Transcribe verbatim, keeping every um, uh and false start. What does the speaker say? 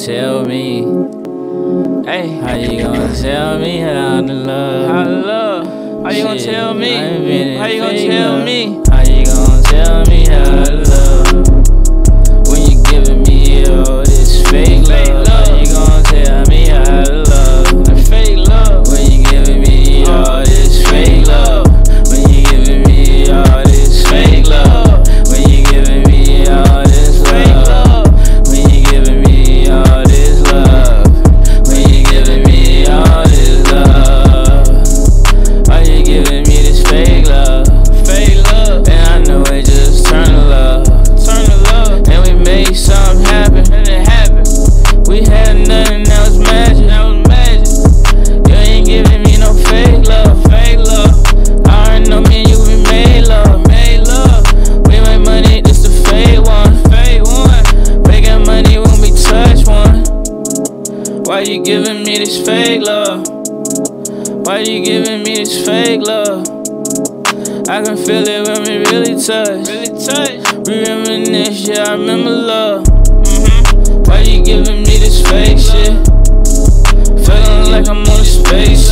tell me? Hey, how you gonna tell me how to love? How to love? How you gonna tell me? How you gonna tell me? How you gonna tell me how to love? When you giving me all this fake love, how you gonna tell me how to love? The fake love. When you giving me all this fake love, when you giving me all this fake love, when you giving me all this fake love, when you giving me all this love, when you giving me all this love, why you giving me this fake love? Fake love. And I know it just turn to love, turn to love. and we made something happen, And it happened. we had nothing, that was magic, That was magic. you ain't giving me no fake love, Fake love. I already know me and you, we made love, Made love. we make money, this the fake one, Fake one. making money when we touch one. Why you giving me this fake love? Why you giving me this fake love? I can feel it when we really touch. Really touch. We reminisce, yeah, I remember love. Mm-hmm. Why you giving me this fake shit? Feeling like I'm on a spaceship.